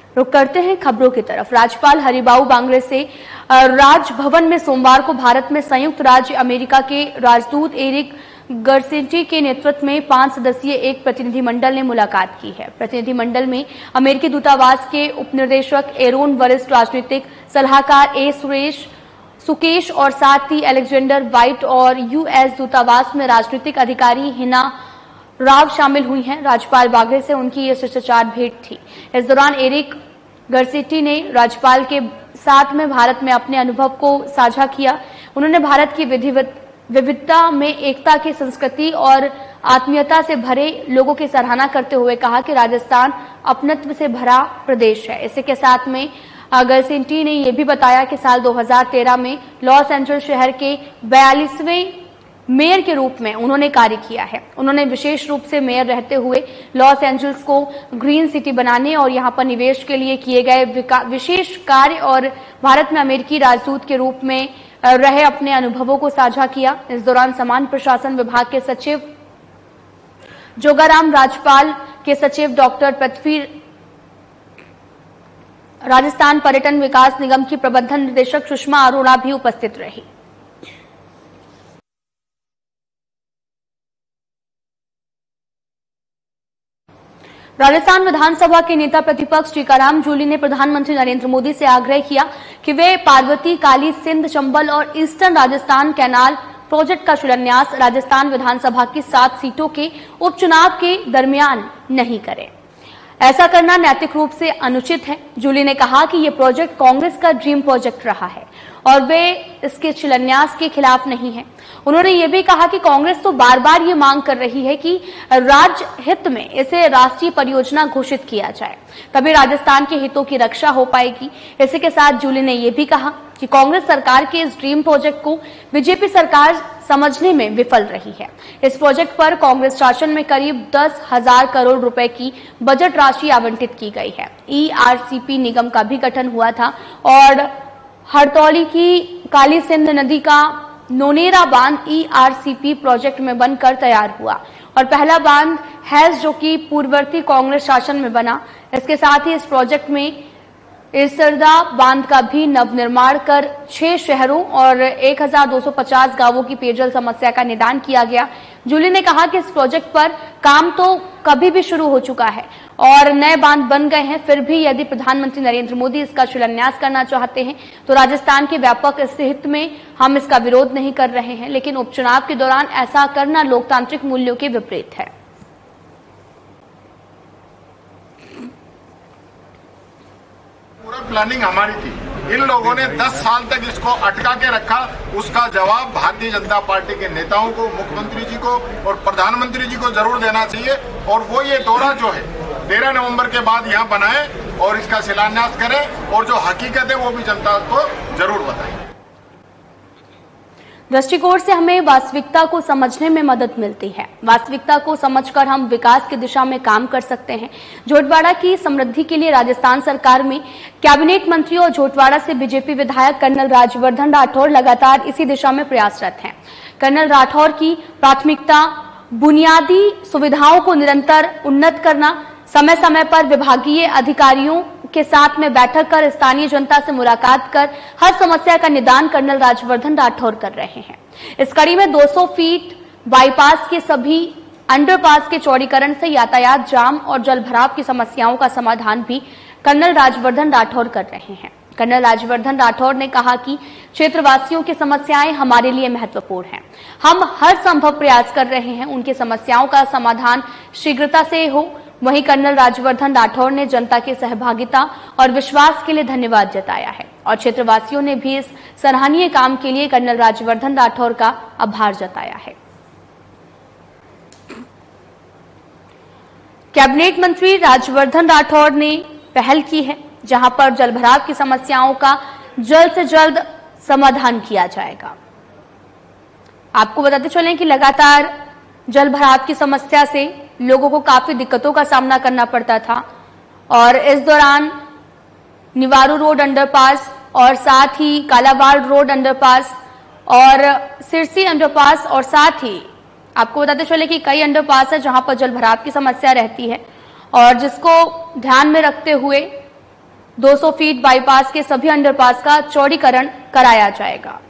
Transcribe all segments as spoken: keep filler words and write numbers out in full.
रुक करते हैं खबरों की तरफ। राज्यपाल हरिबाऊ बांगरे से राजभवन में सोमवार को भारत में संयुक्त राज्य अमेरिका के राजदूत एरिक गर्सेटी के नेतृत्व में पांच सदस्यीय एक प्रतिनिधिमंडल ने मुलाकात की है। प्रतिनिधिमंडल में अमेरिकी दूतावास के उपनिदेशक एरोन, वरिष्ठ राजनीतिक सलाहकार ए सुरेश सुकेश और साथ ही अलेक्जेंडर व्हाइट और यूएस दूतावास में राजनीतिक अधिकारी हिना राव शामिल हुई हैं। राज्यपाल बांगरे से उनकी ये शिष्टाचार भेंट थी। इस दौरान एरिक गर्सेटी ने राज्यपाल के साथ में भारत में अपने अनुभव को साझा किया। उन्होंने भारत की विविधता में एकता की संस्कृति और आत्मीयता से भरे लोगों की सराहना करते हुए कहा कि राजस्थान अपनत्व से भरा प्रदेश है। इसी के साथ में गर्सेटी ने यह भी बताया कि साल दो हज़ार तेरह में लॉस एंजल्स शहर के बयालीसवें मेयर के रूप में उन्होंने कार्य किया है। उन्होंने विशेष रूप से मेयर रहते हुए लॉस एंजल्स को ग्रीन सिटी बनाने और यहां पर निवेश के लिए किए गए विशेष कार्य और भारत में अमेरिकी राजदूत के रूप में रहे अपने अनुभवों को साझा किया। इस दौरान समान प्रशासन विभाग के सचिव जोगाराम, राज्यपाल के सचिव डॉक्टर पृथ्वी, राजस्थान पर्यटन विकास निगम की प्रबंधन निदेशक सुषमा अरोड़ा भी उपस्थित रही। राजस्थान विधानसभा के नेता प्रतिपक्ष टीकाराम जूली ने प्रधानमंत्री नरेंद्र मोदी से आग्रह किया कि वे पार्वती, काली, सिंध, चंबल और ईस्टर्न राजस्थान कैनाल प्रोजेक्ट का शिलान्यास राजस्थान विधानसभा की सात सीटों के उपचुनाव के दरमियान नहीं करें। ऐसा करना नैतिक रूप से अनुचित है। जूली ने कहा कि यह प्रोजेक्ट कांग्रेस का ड्रीम प्रोजेक्ट रहा है और वे इसके शिलान्यास के खिलाफ नहीं है। उन्होंने ये भी कहा कि कांग्रेस तो बार बार ये मांग कर रही है कि राज्य हित में इसे राष्ट्रीय परियोजना घोषित किया जाए, तभी राजस्थान के हितों की रक्षा हो पाएगी। इसी के साथ जूली ने यह भी कहा कि कांग्रेस सरकार के इस ड्रीम प्रोजेक्ट को बीजेपी सरकार समझने में विफल रही है। इस प्रोजेक्ट पर कांग्रेस शासन में करीब दस हजार करोड़ रुपए की बजट राशि आवंटित की गई है। ईआरसीपी निगम का भी गठन हुआ था और हरतौली की काली सिंध नदी का नोनेरा बांध ईआरसीपी प्रोजेक्ट में बनकर तैयार हुआ और पहला बांध हैज जो कि पूर्ववर्ती कांग्रेस शासन में बना। इसके साथ ही इस प्रोजेक्ट में इसरदा बांध का भी नवनिर्माण कर छह शहरों और एक हजार दो सौ पचास गांवों की पेयजल समस्या का निदान किया गया। जूली ने कहा कि इस प्रोजेक्ट पर काम तो कभी भी शुरू हो चुका है और नए बांध बन गए हैं, फिर भी यदि प्रधानमंत्री नरेंद्र मोदी इसका शिलान्यास करना चाहते हैं तो राजस्थान के व्यापक हित में हम इसका विरोध नहीं कर रहे हैं, लेकिन उपचुनाव के दौरान ऐसा करना लोकतांत्रिक मूल्यों के विपरीत है। पूरा प्लानिंग हमारी थी। इन लोगों ने दस साल तक इसको अटका के रखा। उसका जवाब भारतीय जनता पार्टी के नेताओं को, मुख्यमंत्री जी को और प्रधानमंत्री जी को जरूर देना चाहिए और वो ये दौरा जो है तेरह नवंबर के बाद यहाँ बनाए और इसका शिलान्यास करें और जो हकीकत है वो भी जनता को जरूर बताएं। दृष्टिकोण से हमें वास्तविकता को समझने में मदद मिलती है। वास्तविकता को समझकर हम विकास की दिशा में काम कर सकते हैं। झोटवाड़ा की समृद्धि के लिए राजस्थान सरकार में कैबिनेट मंत्री और झोटवाड़ा से बीजेपी विधायक कर्नल राज्यवर्धन राठौड़ लगातार इसी दिशा में प्रयासरत हैं। कर्नल राठौड़ की प्राथमिकता बुनियादी सुविधाओं को निरंतर उन्नत करना, समय समय पर विभागीय अधिकारियों के साथ में बैठक कर स्थानीय जनता से मुलाकात कर हर समस्या का निदान कर्नल राज्यवर्धन राठौड़ कर रहे हैं। इस कड़ी में दो सौ फीट बाईपास के सभी अंडरपास के चौड़ीकरण से यातायात जाम और जलभराव की समस्याओं का समाधान भी कर्नल राज्यवर्धन राठौड़ कर रहे हैं। कर्नल राज्यवर्धन राठौड़ ने कहा कि क्षेत्रवासियों की समस्याएं हमारे लिए महत्वपूर्ण हैं। हम हर संभव प्रयास कर रहे हैं उनकी समस्याओं का समाधान शीघ्रता से हो। वहीं कर्नल राज्यवर्धन राठौड़ ने जनता की सहभागिता और विश्वास के लिए धन्यवाद जताया है और क्षेत्रवासियों ने भी इस सराहनीय काम के लिए कर्नल राज्यवर्धन राठौड़ का आभार जताया है। कैबिनेट मंत्री राज्यवर्धन राठौड़ ने पहल की है जहां पर जलभराव की समस्याओं का जल्द से जल्द समाधान किया जाएगा। आपको बताते चलें कि लगातार जलभराव की समस्या से लोगों को काफी दिक्कतों का सामना करना पड़ता था और इस दौरान निवारू रोड अंडरपास और साथ ही कालावाड़ रोड अंडरपास और सिरसी अंडरपास और साथ ही आपको बताते चले कि कई अंडरपास है जहां पर जलभराव की समस्या रहती है और जिसको ध्यान में रखते हुए दो सौ फीट बाईपास के सभी अंडरपास का चौड़ीकरण कराया जाएगा।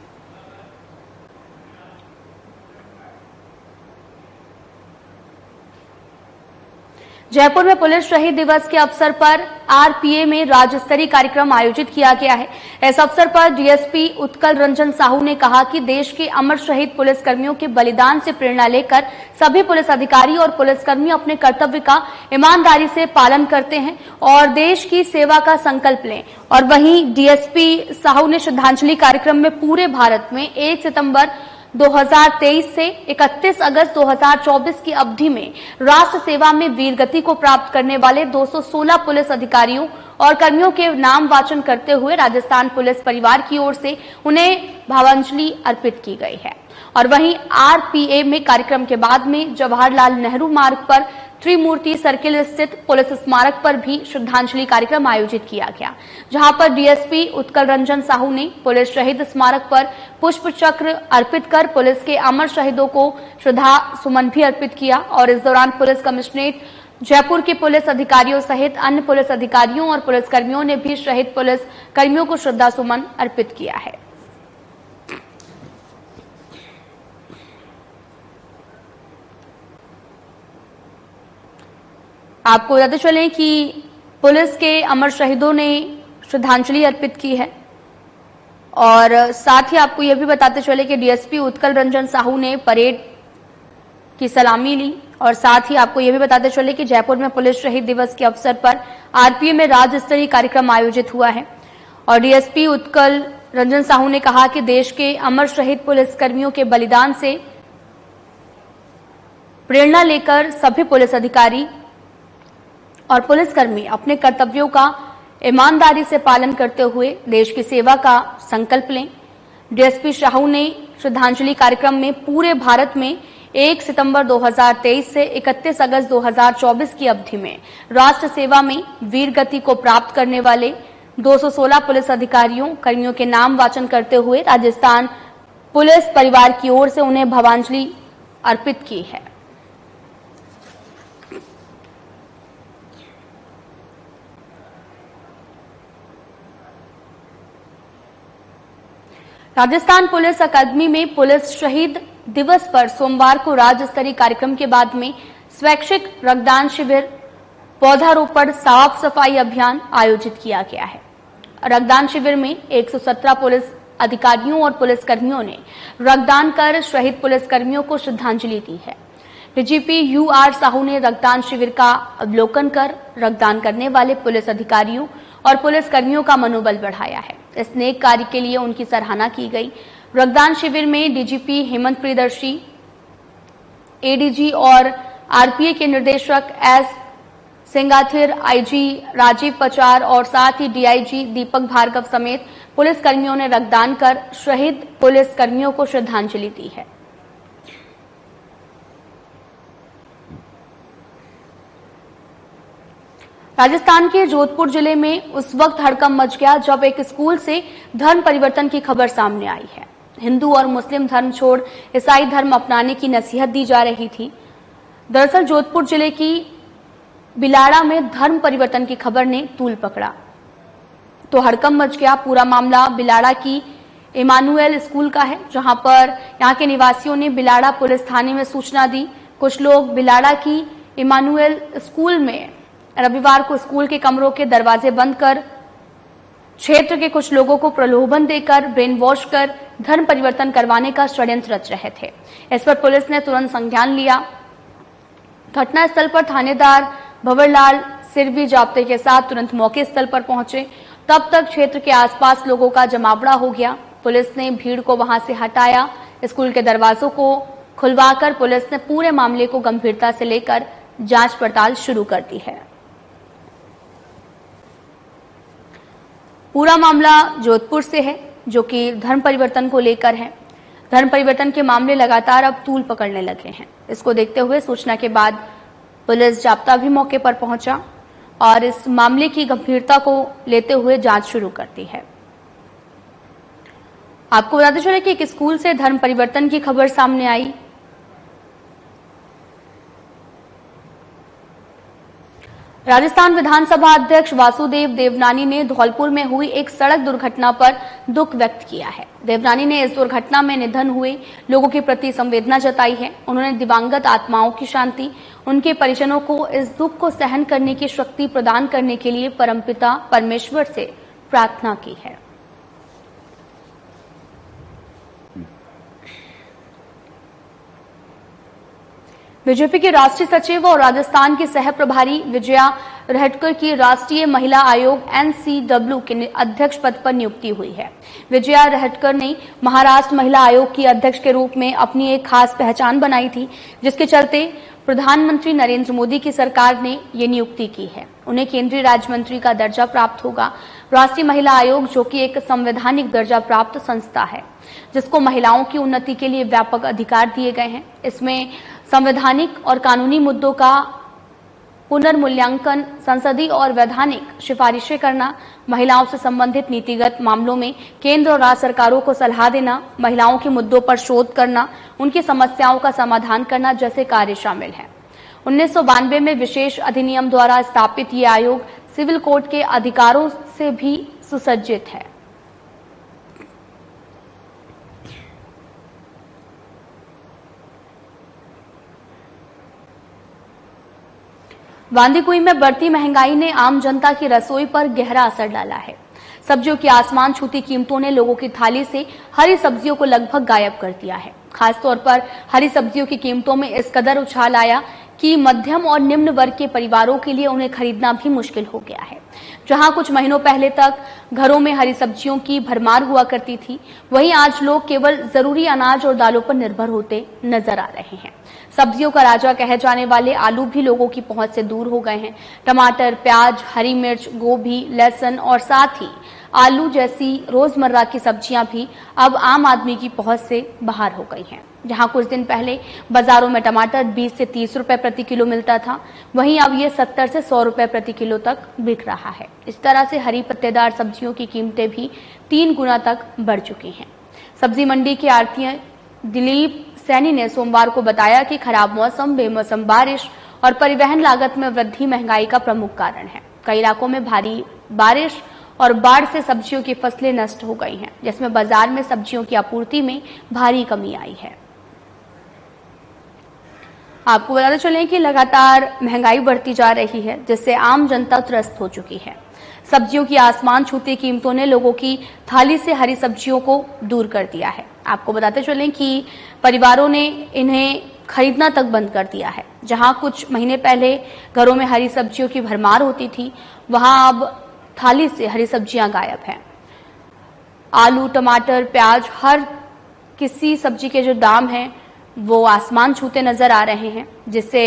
जयपुर में पुलिस शहीद दिवस के अवसर पर आरपीए में राज्य स्तरीय कार्यक्रम आयोजित किया गया है। इस अवसर पर डीएसपी उत्कल रंजन साहू ने कहा कि देश के अमर शहीद पुलिसकर्मियों के बलिदान से प्रेरणा लेकर सभी पुलिस अधिकारी और पुलिसकर्मी अपने कर्तव्य का ईमानदारी से पालन करते हैं और देश की सेवा का संकल्प लें। और वहीं डीएसपी साहू ने श्रद्धांजलि कार्यक्रम में पूरे भारत में एक सितंबर दो हज़ार तेईस से इकतीस अगस्त दो हज़ार चौबीस की अवधि में राष्ट्र सेवा में वीरगति को प्राप्त करने वाले दो सौ सोलह पुलिस अधिकारियों और कर्मियों के नाम वाचन करते हुए राजस्थान पुलिस परिवार की ओर से उन्हें भावांजलि अर्पित की गई है। और वहीं आरपीए में कार्यक्रम के बाद में जवाहरलाल नेहरू मार्ग पर त्रिमूर्ति सर्किल स्थित पुलिस स्मारक पर भी श्रद्धांजलि कार्यक्रम आयोजित किया गया, जहां पर डीएसपी उत्कल रंजन साहू ने पुलिस शहीद स्मारक पर पुष्प चक्र अर्पित कर पुलिस के अमर शहीदों को श्रद्धा सुमन भी अर्पित किया। और इस दौरान पुलिस कमिश्नरेट जयपुर के पुलिस अधिकारियों सहित अन्य पुलिस अधिकारियों और पुलिसकर्मियों ने भी शहीद पुलिस कर्मियों को श्रद्धा सुमन अर्पित किया है। आपको बताते चलें कि पुलिस के अमर शहीदों ने श्रद्धांजलि अर्पित की है और साथ ही आपको यह भी बताते चले कि डीएसपी उत्कल रंजन साहू ने परेड की सलामी ली। और साथ ही आपको यह भी बताते चले कि जयपुर में पुलिस शहीद दिवस के अवसर पर आरपीए में राज्य स्तरीय कार्यक्रम आयोजित हुआ है और डीएसपी उत्कल रंजन साहू ने कहा कि देश के अमर शहीद पुलिसकर्मियों के बलिदान से प्रेरणा लेकर सभी पुलिस अधिकारी और पुलिसकर्मी अपने कर्तव्यों का ईमानदारी से पालन करते हुए देश की सेवा का संकल्प लें। डीएसपी साहू ने श्रद्धांजलि कार्यक्रम में पूरे भारत में एक सितंबर दो हज़ार तेईस से इकतीस अगस्त दो हज़ार चौबीस की अवधि में राष्ट्र सेवा में वीरगति को प्राप्त करने वाले दो सौ सोलह पुलिस अधिकारियों कर्मियों के नाम वाचन करते हुए राजस्थान पुलिस परिवार की ओर से उन्हें भावांजलि अर्पित की है। राजस्थान पुलिस अकादमी में पुलिस शहीद दिवस पर सोमवार को राज्य स्तरीय कार्यक्रम के बाद में स्वैच्छिक रक्तदान शिविर, पौधारोपण, साफ सफाई अभियान आयोजित किया गया है। रक्तदान शिविर में एक सौ सत्रह पुलिस अधिकारियों और पुलिसकर्मियों ने रक्तदान कर शहीद पुलिसकर्मियों को श्रद्धांजलि दी है। डीजीपी यू आर साहू ने रक्तदान शिविर का अवलोकन कर रक्तदान करने वाले पुलिस अधिकारियों और पुलिसकर्मियों का मनोबल बढ़ाया है। इस नेक कार्य के लिए उनकी सराहना की गई। रक्तदान शिविर में डीजीपी हेमंत प्रियदर्शी, एडीजी और आरपीए के निदेशक एस सिंगाथिर, आईजी राजीव पचार और साथ ही डीआईजी दीपक भार्गव समेत पुलिसकर्मियों ने रक्तदान कर शहीद पुलिसकर्मियों को श्रद्धांजलि दी है। राजस्थान के जोधपुर जिले में उस वक्त हड़कंप मच गया जब एक स्कूल से धर्म परिवर्तन की खबर सामने आई है। हिंदू और मुस्लिम धर्म छोड़ ईसाई धर्म अपनाने की नसीहत दी जा रही थी। दरअसल जोधपुर जिले की बिलाड़ा में धर्म परिवर्तन की खबर ने तूल पकड़ा तो हड़कंप मच गया। पूरा मामला बिलाड़ा की इमानुएल स्कूल का है, जहां पर यहां के निवासियों ने बिलाड़ा पुलिस थाने में सूचना दी। कुछ लोग बिलाड़ा की इमानुएल स्कूल में रविवार को स्कूल के कमरों के दरवाजे बंद कर क्षेत्र के कुछ लोगों को प्रलोभन देकर ब्रेन वॉश कर धर्म परिवर्तन करवाने का षड्यंत्र रच रहे थे। इस पर पुलिस ने तुरंत संज्ञान लिया। घटनास्थल पर थानेदार भंवरलाल सिरवी जाब्ते के साथ तुरंत मौके स्थल पर पहुंचे। तब तक क्षेत्र के आसपास लोगों का जमावड़ा हो गया। पुलिस ने भीड़ को वहां से हटाया। स्कूल के दरवाजों को खुलवाकर पुलिस ने पूरे मामले को गंभीरता से लेकर जांच पड़ताल शुरू कर दी है। पूरा मामला जोधपुर से है, जो कि धर्म परिवर्तन को लेकर है। धर्म परिवर्तन के मामले लगातार अब तूल पकड़ने लगे हैं। इसको देखते हुए सूचना के बाद पुलिस जाब्ता भी मौके पर पहुंचा और इस मामले की गंभीरता को लेते हुए जांच शुरू कर दी है। आपको बताते चले कि एक स्कूल से धर्म परिवर्तन की खबर सामने आई। राजस्थान विधानसभा अध्यक्ष वासुदेव देवनानी ने धौलपुर में हुई एक सड़क दुर्घटना पर दुख व्यक्त किया है। देवनानी ने इस दुर्घटना में निधन हुए लोगों के प्रति संवेदना जताई है। उन्होंने दिवंगत आत्माओं की शांति, उनके परिजनों को इस दुख को सहन करने की शक्ति प्रदान करने के लिए परमपिता परमेश्वर से प्रार्थना की है। बीजेपी की राष्ट्रीय सचिव और राजस्थान की सह प्रभारी विजया रहटकर की राष्ट्रीय महिला आयोग एन सी डब्ल्यू के अध्यक्ष पद पर नियुक्ति हुई है। विजया रहटकर ने महाराष्ट्र महिला आयोग की अध्यक्ष के रूप में अपनी एक खास पहचान बनाई थी, जिसके चलते प्रधानमंत्री नरेंद्र मोदी की सरकार ने ये नियुक्ति की है। उन्हें केंद्रीय राज्य मंत्री का दर्जा प्राप्त होगा। राष्ट्रीय महिला आयोग, जो कि एक संवैधानिक दर्जा प्राप्त संस्था है, जिसको महिलाओं की उन्नति के लिए व्यापक अधिकार दिए गए हैं। इसमें संवैधानिक और कानूनी मुद्दों का पुनर्मूल्यांकन, संसदीय और वैधानिक सिफारिशें करना, महिलाओं से संबंधित नीतिगत मामलों में केंद्र और राज्य सरकारों को सलाह देना, महिलाओं के मुद्दों पर शोध करना, उनकी समस्याओं का समाधान करना जैसे कार्य शामिल हैं। उन्नीस सौ बानवे में विशेष अधिनियम द्वारा स्थापित ये आयोग सिविल कोड के अधिकारों से भी सुसज्जित है। बांदीकुई में बढ़ती महंगाई ने आम जनता की रसोई पर गहरा असर डाला है। सब्जियों की आसमान छूती कीमतों ने लोगों की थाली से हरी सब्जियों को लगभग गायब कर दिया है। खासतौर पर हरी सब्जियों की कीमतों में इस कदर उछाल आया कि मध्यम और निम्न वर्ग के परिवारों के लिए उन्हें खरीदना भी मुश्किल हो गया है। जहां कुछ महीनों पहले तक घरों में हरी सब्जियों की भरमार हुआ करती थी, वहीं आज लोग केवल जरूरी अनाज और दालों पर निर्भर होते नजर आ रहे हैं। सब्जियों का राजा कहे जाने वाले आलू भी लोगों की पहुंच से दूर हो गए हैं। टमाटर, प्याज, हरी मिर्च, गोभी, लहसुन और साथ ही आलू जैसी रोजमर्रा की सब्जियां भी अब आम आदमी की पहुंच से बाहर हो गई हैं। जहां कुछ दिन पहले बाजारों में टमाटर बीस से तीस रुपए प्रति किलो मिलता था, वहीं अब ये सत्तर से सौ रुपए प्रति किलो तक बिक रहा है। इस तरह से हरी पत्तेदार सब्जियों की कीमतें भी तीन गुना तक बढ़ चुकी हैं। सब्जी मंडी के आढ़तिया दिलीप सैनी ने सोमवार को बताया कि खराब मौसम, बेमौसम बारिश और परिवहन लागत में वृद्धि महंगाई का प्रमुख कारण है। कई इलाकों में भारी बारिश और बाढ़ से सब्जियों की फसलें नष्ट हो गई हैं, जिसमें बाजार में सब्जियों की आपूर्ति में भारी कमी आई है। आपको बताते चलें कि लगातार महंगाई बढ़ती जा रही है, जिससे आम जनता त्रस्त हो चुकी है। सब्जियों की आसमान छूती कीमतों ने लोगों की थाली से हरी सब्जियों को दूर कर दिया है। आपको बताते चलें कि परिवारों ने इन्हें खरीदना तक बंद कर दिया है। जहां कुछ महीने पहले घरों में हरी सब्जियों की भरमार होती थी, वहां अब थाली से हरी सब्जियां गायब हैं। आलू, टमाटर, प्याज, हर किसी सब्जी के जो दाम हैं वो आसमान छूते नजर आ रहे हैं, जिससे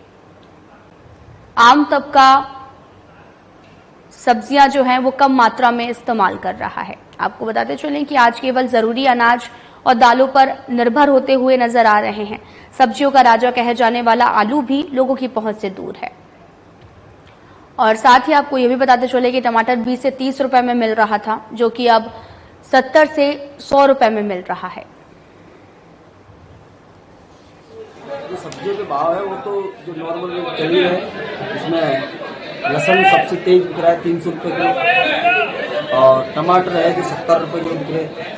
आम तबका सब्जियां जो हैं वो कम मात्रा में इस्तेमाल कर रहा है। आपको बताते चलें कि आज केवल जरूरी अनाज और दालों पर निर्भर होते हुए नजर आ रहे हैं। सब्जियों का राजा कहे जाने वाला आलू भी लोगों की पहुंच से दूर है। और साथ ही आपको ये भी बताते चले कि टमाटर बीस से तीस रुपए में मिल रहा था, जो कि अब सत्तर से सौ रुपए में मिल रहा है। जो सब्जियों के भाव है वो तो जो नॉर्मल चल रही है, इसमें लहसुन सबसे तेज बिक रहा है तीन सौ रुपये किलो, और टमाटर है जो सत्तर रुपये किलो बिक रहे।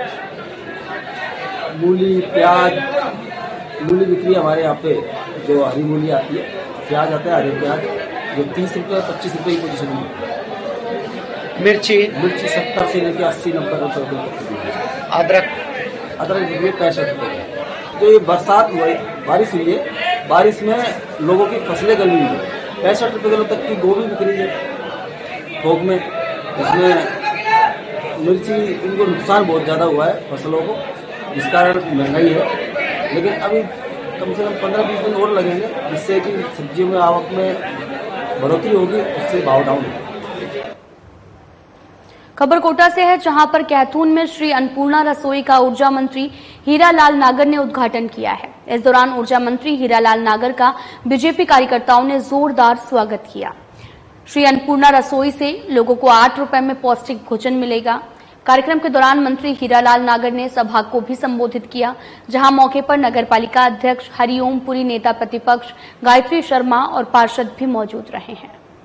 मूली, प्याज, मूली बिक रही है हमारे यहाँ पे, जो हरी मूली आती है, प्याज आता है हरे प्याज, जो तीस रुपये पच्चीस रुपये की पोजीशन में। मिर्ची मिर्ची सत्तर से लेकर अस्सी नब्बे रुपये। अदरक अदरक बिक रही है पैंसठ रुपये। तो ये बरसात हुई, बारिश हुई है, बारिश में लोगों की फसलें गली हुई है। पैंसठ रुपये किलो तक की गोभी बिक रही है थोक में। इसमें मिर्ची, इनको नुकसान बहुत ज़्यादा हुआ है फसलों को, जिस कारण महंगाई है। लेकिन अभी कम से कम पंद्रह बीस दिन और लगेंगे, जिससे कि सब्जियों में आवक में बढ़ोतरी होगी, उससे भाव डाउन होगा। खबर कोटा से है, जहां पर कैथून में श्री अन्नपूर्णा रसोई का ऊर्जा मंत्री हीरालाल नागर ने उद्घाटन किया है। इस दौरान ऊर्जा मंत्री हीरालाल नागर का बीजेपी कार्यकर्ताओं ने जोरदार स्वागत किया। श्री अन्नपूर्णा रसोई से लोगों को आठ रुपए में पौष्टिक भोजन मिलेगा। कार्यक्रम के दौरान मंत्री हीरालाल नागर ने सभा को भी संबोधित किया, जहां मौके पर नगरपालिका अध्यक्ष हरिओम पुरी, नेता प्रतिपक्ष गायत्री शर्मा और पार्षद भी मौजूद रहे हैं।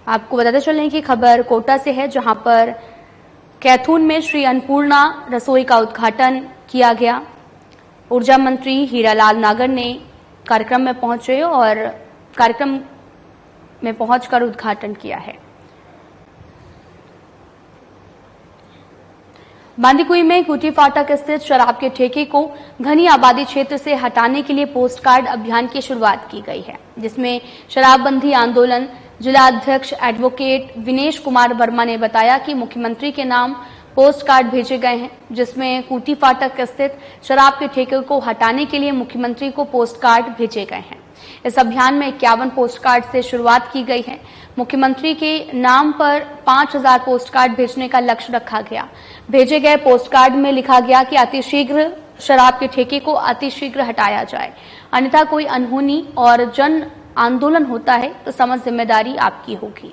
आपको बताते चलें कि खबर कोटा से है, जहां पर कैथून में श्री अन्नपूर्णा रसोई का उद्घाटन किया गया। ऊर्जा मंत्री हीरालाल नागर ने कार्यक्रम में पहुंचे और कार्यक्रम में पहुंचकर उद्घाटन किया है। बांदीकुई में कुटी फाटक स्थित शराब के ठेके को घनी आबादी क्षेत्र से हटाने के लिए पोस्ट कार्ड अभियान की शुरुआत की गई है, जिसमें शराबबंदी आंदोलन जिला अध्यक्ष एडवोकेट विनेश कुमार वर्मा ने बताया कि मुख्यमंत्री के नाम पोस्ट कार्ड भेजे गए हैं, जिसमें कुटी फाटक स्थित शराब के ठेके को हटाने के लिए मुख्यमंत्री को पोस्ट कार्ड भेजे गए हैं। इस अभियान में इक्यावन पोस्ट कार्ड से शुरुआत की गई है। मुख्यमंत्री के नाम पर पांच हजार पोस्ट कार्ड भेजने का लक्ष्य रखा गया। भेजे गए पोस्ट कार्ड में लिखा गया कि अतिशीघ्र शराब के ठेके को अतिशीघ्र हटाया जाए, अन्यथा कोई अनहोनी और जन आंदोलन होता है तो समझ जिम्मेदारी आपकी होगी।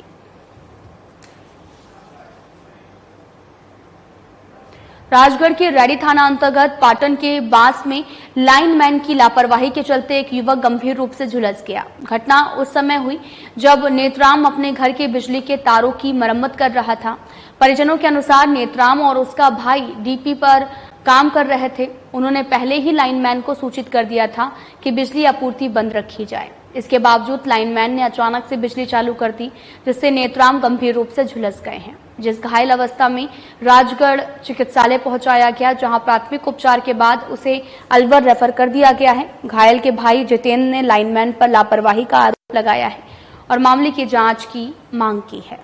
राजगढ़ के रैडी थाना अंतर्गत पाटन के बांस में लाइनमैन की लापरवाही के चलते एक युवक गंभीर रूप से झुलस गया। घटना उस समय हुई जब नेतराम अपने घर के बिजली के तारों की मरम्मत कर रहा था। परिजनों के अनुसार नेतराम और उसका भाई डीपी पर काम कर रहे थे। उन्होंने पहले ही लाइनमैन को सूचित कर दिया था कि बिजली आपूर्ति बंद रखी जाए। इसके बावजूद लाइनमैन ने अचानक से बिजली चालू कर दी, जिससे नेतराम गंभीर रूप से झुलस गए हैं, जिस घायल अवस्था में राजगढ़ चिकित्सालय पहुंचाया गया, जहां प्राथमिक उपचार के बाद उसे अलवर रेफर कर दिया गया है। घायल के भाई जितेंद्र ने लाइनमैन पर लापरवाही का आरोप लगाया है और मामले की जांच की मांग की है।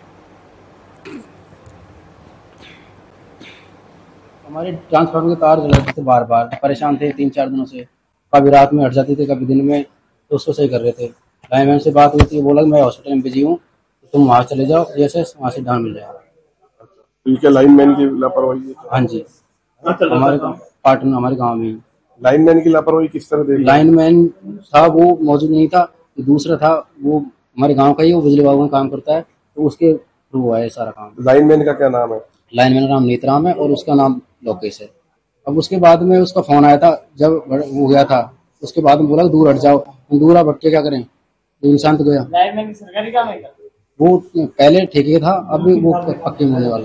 हमारे ट्रांसफार्मर के तार जल रहे थे, बार बार परेशान थे तीन चार दिनों से। कभी रात में हट जाती थी, कभी दिन में, तो उसको सही कर रहे थे। लाइनमैन से बात हुई थी, बोला मैं हॉस्पिटल में बिजी हूँ, तुम वहाँ चले जाओ, जैसे वहाँ से डाउन मिल जाएगा। इनके लाइनमैन की लापरवाही है? हाँ जी, हमारे पार्टनर हमारे गांव में। लाइनमैन की लापरवाही किस तरह देख? लाइनमैन था वो मौजूद नहीं था, दूसरा था, वो हमारे गांव का ही, वो बिजली विभाग में काम करता है, तो उसके थ्रू हुआ है सारा काम। लाइनमैन का क्या नाम है? लाइनमैन का नाम नेतराम है और उसका नाम लोकेश है। अब उसके बाद में उसका फोन आया था, जब वो गया था उसके बाद में बोला दूर हट जाओ। दूर आप हट के क्या करें, तो इंसान तो गया। लाइनमैन की सरकारी काम है क्या? वो पहले ठेके था, अब वो पक्के होने वाला।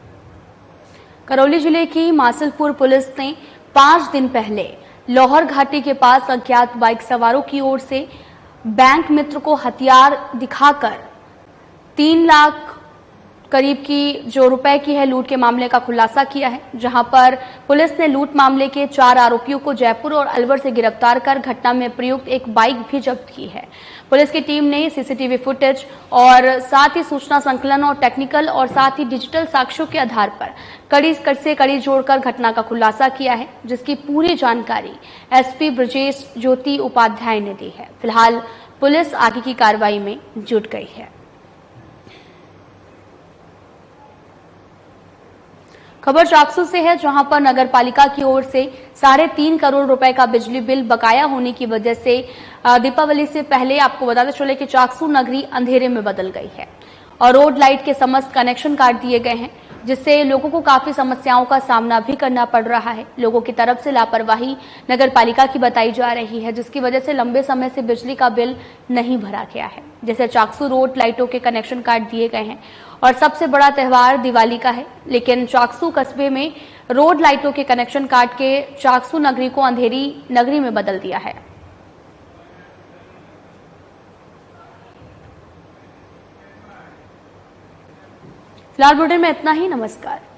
करौली जिले की मासलपुर पुलिस ने पांच दिन पहले लोहर घाटी के पास अज्ञात बाइक सवारों की ओर से बैंक मित्र को हथियार दिखाकर तीन लाख करीब की जो रुपए की है लूट के मामले का खुलासा किया है, जहां पर पुलिस ने लूट मामले के चार आरोपियों को जयपुर और अलवर से गिरफ्तार कर घटना में प्रयुक्त एक बाइक भी जब्त की है। पुलिस की टीम ने सीसीटीवी फुटेज और साथ ही सूचना संकलन और टेक्निकल और साथ ही डिजिटल साक्ष्यों के आधार पर कड़ी से कड़ी जोड़कर घटना का खुलासा किया है, जिसकी पूरी जानकारी एसपी ब्रजेश ज्योति उपाध्याय ने दी है। फिलहाल पुलिस आगे की कार्रवाई में जुट गई है। खबर चाकसू से है, जहां पर नगर पालिका की ओर से साढ़े तीन करोड़ रुपए का बिजली बिल बकाया होने की वजह से दीपावली से पहले आपको बताते चले कि चाकसू नगरी अंधेरे में बदल गई है और रोड लाइट के समस्त कनेक्शन काट दिए गए हैं, जिससे लोगों को काफी समस्याओं का सामना भी करना पड़ रहा है। लोगों की तरफ से लापरवाही नगर पालिका की बताई जा रही है, जिसकी वजह से लंबे समय से बिजली का बिल नहीं भरा गया है। जैसे चाकसू रोड लाइटों के कनेक्शन काट दिए गए हैं और सबसे बड़ा त्योहार दिवाली का है, लेकिन चाकसू कस्बे में रोड लाइटों के कनेक्शन काट के चाकसू नगरी को अंधेरी नगरी में बदल दिया है। फिलहाल बुलेटिन में इतना ही। नमस्कार।